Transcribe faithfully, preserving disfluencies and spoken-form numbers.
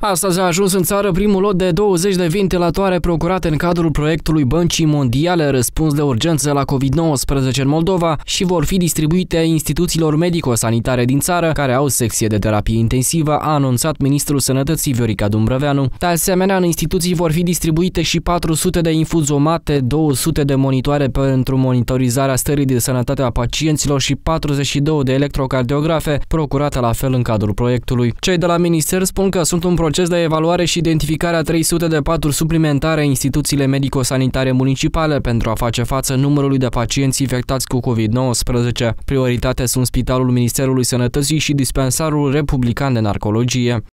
Astăzi a ajuns în țară primul lot de douăzeci de ventilatoare procurate în cadrul proiectului Băncii Mondiale Răspuns de Urgență la COVID nouăsprezece în Moldova și vor fi distribuite instituțiilor medico-sanitare din țară care au secție de terapie intensivă, a anunțat ministrul Sănătății Viorica Dumbrăveanu. De asemenea, în instituții vor fi distribuite și patru sute de infuzomate, două sute de monitoare pentru monitorizarea stării de sănătate a pacienților și patruzeci și două de electrocardiografe, procurate la fel în cadrul proiectului. Cei de la minister spun că sunt un proces de evaluare și identificare a trei sute de paturi suplimentare în instituțiile medico-sanitare municipale pentru a face față numărului de pacienți infectați cu COVID nouăsprezece. Prioritate sunt Spitalul Ministerului Sănătății și Dispensarul Republican de Narcologie.